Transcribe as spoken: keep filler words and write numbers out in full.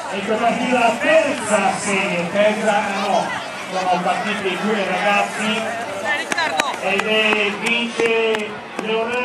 in questa partita la terza serie, terza no, sono partiti due ragazzi ed è vince Leonardo.